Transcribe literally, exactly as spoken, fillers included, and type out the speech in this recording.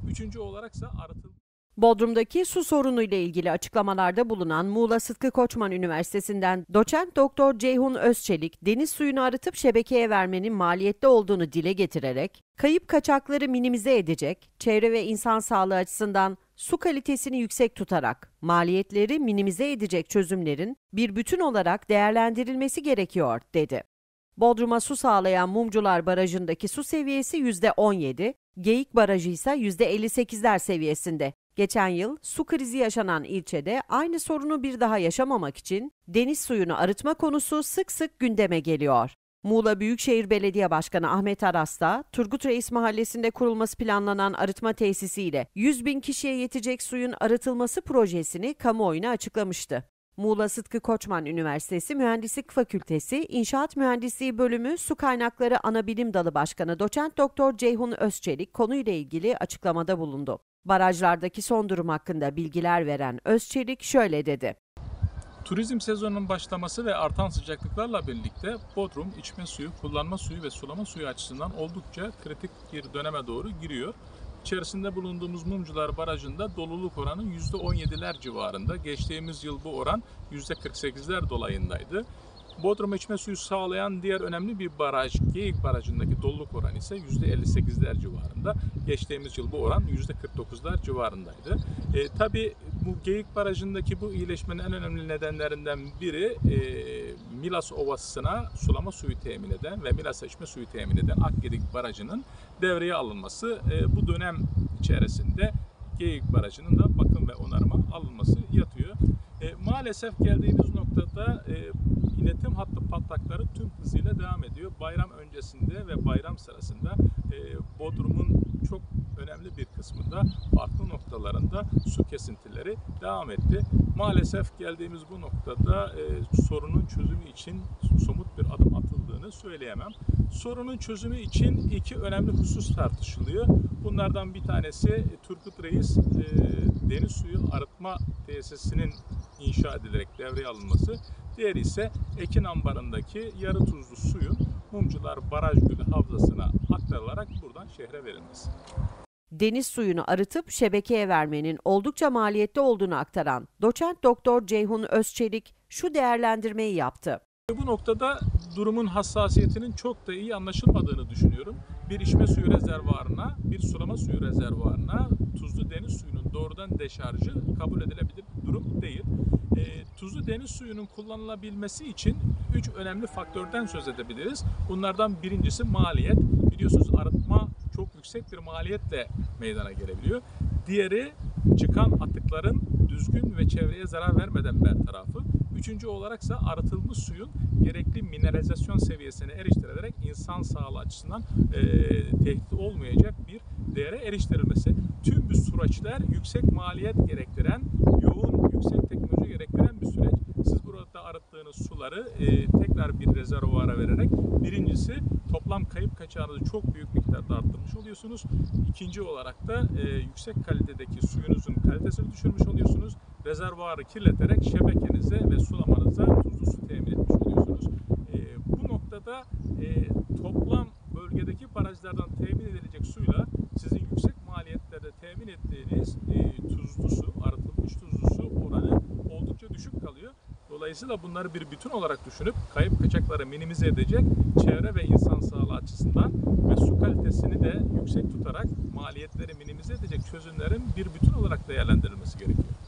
Üçüncü olaraksa arıtılmış. Bodrum'daki su sorunuyla ilgili açıklamalarda bulunan Muğla Sıtkı Koçman Üniversitesi'nden doçent doktor Ceyhun Özçelik, deniz suyunu arıtıp şebekeye vermenin maliyetli olduğunu dile getirerek, kayıp kaçakları minimize edecek, çevre ve insan sağlığı açısından su kalitesini yüksek tutarak maliyetleri minimize edecek çözümlerin bir bütün olarak değerlendirilmesi gerekiyor, dedi. Bodrum'a su sağlayan Mumcular Barajı'ndaki su seviyesi yüzde on yedi, Geyik Barajı ise yüzde elli sekizler seviyesinde. Geçen yıl su krizi yaşanan ilçede aynı sorunu bir daha yaşamamak için deniz suyunu arıtma konusu sık sık gündeme geliyor. Muğla Büyükşehir Belediye Başkanı Ahmet Aras da Turgut Reis Mahallesi'nde kurulması planlanan arıtma tesisiyle yüz bin kişiye yetecek suyun arıtılması projesini kamuoyuna açıklamıştı. Muğla Sıtkı Koçman Üniversitesi Mühendislik Fakültesi İnşaat Mühendisliği Bölümü Su Kaynakları Anabilim Dalı Başkanı doçent doktor Ceyhun Özçelik konuyla ilgili açıklamada bulundu. Barajlardaki son durum hakkında bilgiler veren Özçelik şöyle dedi. Turizm sezonunun başlaması ve artan sıcaklıklarla birlikte Bodrum içme suyu, kullanma suyu ve sulama suyu açısından oldukça kritik bir döneme doğru giriyor. İçerisinde bulunduğumuz Mumcular Barajı'nda doluluk oranı yüzde on yediler civarında. Geçtiğimiz yıl bu oran yüzde kırk sekizler dolayındaydı. Bodrum içme suyu sağlayan diğer önemli bir baraj, Geyik Barajı'ndaki doluluk oranı ise yüzde elli sekizler civarında. Geçtiğimiz yıl bu oran yüzde kırk dokuzlar civarındaydı. E, tabii bu Geyik Barajı'ndaki bu iyileşmenin en önemli nedenlerinden biri e, Milas Ovası'na sulama suyu temin eden ve Milas'a içme suyu temin eden Akgedik Barajı'nın devreye alınması. E, bu dönem içerisinde Geyik Barajı'nın da bakım ve onarıma alınması yatıyor. E, maalesef geldiğimiz noktada e, iletim hattı patlakları tüm hızıyla devam ediyor. Bayram öncesinde ve bayram sırasında e, Bodrum'un çok önemli bir kısmında farklı noktalarında su kesintileri devam etti. Maalesef geldiğimiz bu noktada e, sorunun çözümü için somut bir adım atıldığını söyleyemem. Sorunun çözümü için iki önemli husus tartışılıyor. Bunlardan bir tanesi e, Turgut Reis e, deniz suyu arıtma tesisinin inşa edilerek devreye alınması. Diğeri ise Ekin Ambarı'ndaki yarı tuzlu suyun Mumcular Baraj Gölü havzasına aktarılarak buradan şehre verilmesi. Deniz suyunu arıtıp şebekeye vermenin oldukça maliyetli olduğunu aktaran doçent doktor Ceyhun Özçelik şu değerlendirmeyi yaptı. Bu noktada durumun hassasiyetinin çok da iyi anlaşılmadığını düşünüyorum. Bir içme suyu rezervuarına, bir sulama suyu rezervuarına tuzlu deniz suyunun doğrudan deşarjı kabul edilebilir bir durum değil. E, tuzlu deniz suyunun kullanılabilmesi için üç önemli faktörden söz edebiliriz. Bunlardan birincisi maliyet. Biliyorsunuz arıtma çok yüksek bir maliyetle meydana gelebiliyor. Diğeri çıkan atıkların düzgün ve çevreye zarar vermeden bertarafı. Üçüncü olaraksa arıtılmış suyun gerekli mineralizasyon seviyesine eriştirilerek insan sağlığı açısından e, tehdit olmayacak bir değere eriştirilmesi. Tüm bu süreçler yüksek maliyet gerektiren, yoğun yüksek teknoloji gerektiren bir süreç. Siz burada arıttığınız suları e, tekrar bir rezervuara vererek birincisi toplam kayıp kaçağınızı çok büyük miktarda arttırmış oluyorsunuz. İkinci olarak da e, yüksek kalitedeki suyunuzun kalitesini düşürmüş oluyorsunuz. Rezervuarı kirleterek şebekenize ve sulamanıza tuzlu su temin etmiş oluyorsunuz. E, bu noktada e, toplam bölgedeki barajlardan temin edilecek suyla sizin yüksek maliyetlerde temin ettiğiniz e, tuzlu su, arıtılmış tuzlu su oranı oldukça düşük kalıyor. Dolayısıyla bunları bir bütün olarak düşünüp kayıp kaçakları minimize edecek, çevre ve insan sağlığı açısından ve su kalitesini de yüksek tutarak maliyetleri minimize edecek çözümlerin bir bütün olarak değerlendirilmesi gerekiyor.